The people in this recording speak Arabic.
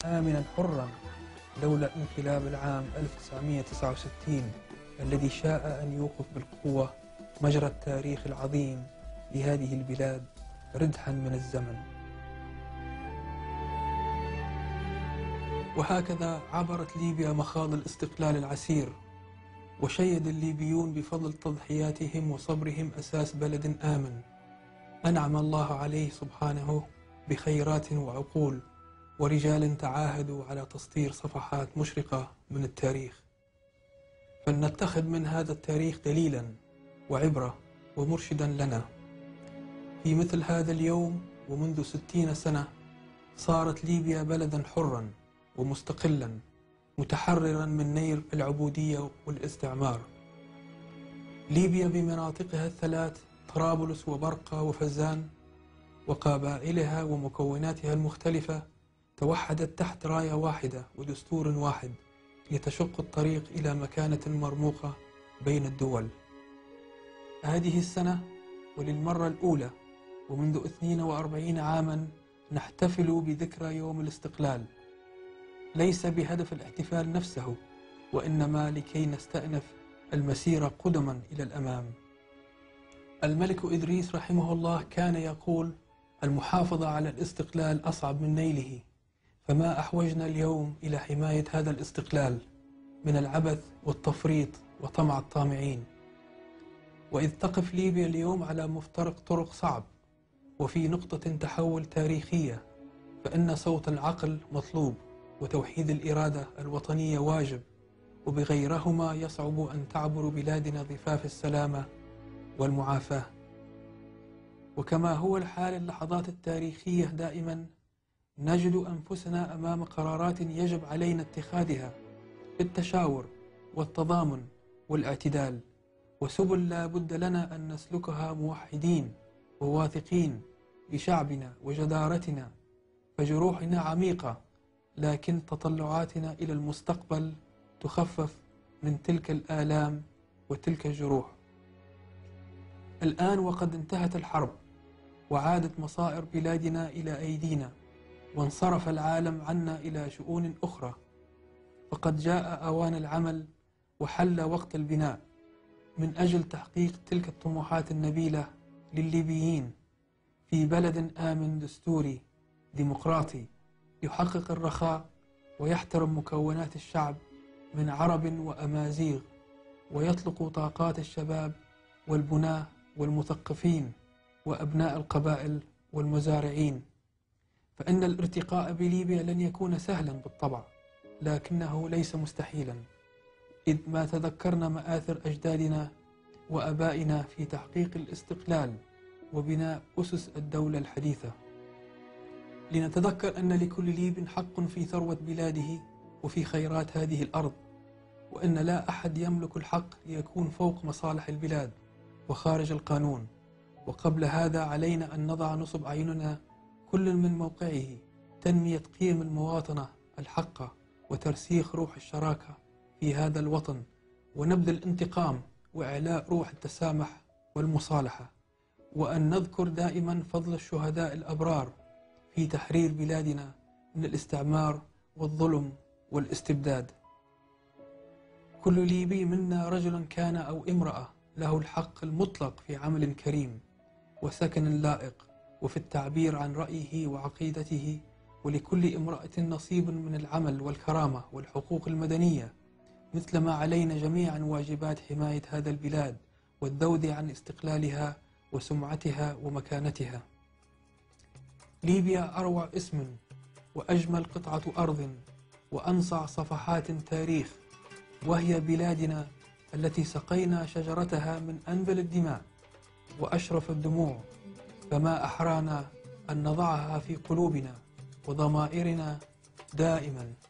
آمنا حرا لولا انقلاب العام 1969 الذي شاء أن يوقف بالقوة مجرى التاريخ العظيم لهذه البلاد ردحا من الزمن. وهكذا عبرت ليبيا مخاض الاستقلال العسير، وشيد الليبيون بفضل تضحياتهم وصبرهم أساس بلد آمن أنعم الله عليه سبحانه بخيرات وعقول ورجال تعاهدوا على تسطير صفحات مشرقة من التاريخ. فلنتخذ من هذا التاريخ دليلا وعبرة ومرشدا لنا. في مثل هذا اليوم ومنذ 60 سنة صارت ليبيا بلدا حرا ومستقلا متحررا من نير العبودية والاستعمار. ليبيا بمناطقها الثلاث طرابلس وبرقة وفزان وقبائلها ومكوناتها المختلفة توحدت تحت راية واحدة ودستور واحد لتشق الطريق إلى مكانة مرموقة بين الدول. هذه السنة وللمرة الأولى ومنذ 42 عاما نحتفل بذكرى يوم الاستقلال، ليس بهدف الاحتفال نفسه وإنما لكي نستأنف المسير قدما إلى الأمام. الملك إدريس رحمه الله كان يقول: المحافظة على الاستقلال أصعب من نيله، فما أحوجنا اليوم إلى حماية هذا الاستقلال من العبث والتفريط وطمع الطامعين. وإذ تقف ليبيا اليوم على مفترق طرق صعب وفي نقطة تحول تاريخية، فإن صوت العقل مطلوب وتوحيد الإرادة الوطنية واجب، وبغيرهما يصعب أن تعبر بلادنا ضفاف السلامة والمعافاة. وكما هو الحال اللحظات التاريخية دائما نجد أنفسنا أمام قرارات يجب علينا اتخاذها بالتشاور والتضامن والاعتدال، وسبل لا بد لنا أن نسلكها موحدين وواثقين بشعبنا وجدارتنا، فجروحنا عميقة لكن تطلعاتنا إلى المستقبل تخفف من تلك الآلام وتلك الجروح. الآن وقد انتهت الحرب وعادت مصائر بلادنا إلى أيدينا وانصرف العالم عنا إلى شؤون أخرى، فقد جاء أوان العمل وحل وقت البناء من أجل تحقيق تلك الطموحات النبيلة للليبيين في بلد آمن دستوري ديمقراطي يحقق الرخاء ويحترم مكونات الشعب من عرب وأمازيغ، ويطلق طاقات الشباب والبناة والمثقفين وأبناء القبائل والمزارعين. فإن الارتقاء بليبيا لن يكون سهلا بالطبع، لكنه ليس مستحيلا، إذ ما تذكرنا مآثر أجدادنا وأبائنا في تحقيق الاستقلال وبناء أسس الدولة الحديثة. لنتذكر أن لكل ليب حق في ثروة بلاده وفي خيرات هذه الأرض، وأن لا أحد يملك الحق ليكون فوق مصالح البلاد وخارج القانون. وقبل هذا علينا أن نضع نصب أعيننا كل من موقعه تنمية قيم المواطنة الحقة وترسيخ روح الشراكة في هذا الوطن، ونبذ الانتقام وإعلاء روح التسامح والمصالحة، وأن نذكر دائما فضل الشهداء الأبرار في تحرير بلادنا من الاستعمار والظلم والاستبداد. كل ليبي منا رجلا كان أو امرأة له الحق المطلق في عمل كريم وسكن لائق وفي التعبير عن رأيه وعقيدته، ولكل امرأة نصيب من العمل والكرامة والحقوق المدنية، مثلما علينا جميعا واجبات حماية هذا البلاد والذود عن استقلالها وسمعتها ومكانتها. ليبيا أروع اسم وأجمل قطعة أرض وأنصع صفحات تاريخ، وهي بلادنا التي سقينا شجرتها من أنبل الدماء وأشرف الدموع، فما أحرانا أن نضعها في قلوبنا وضمائرنا دائما.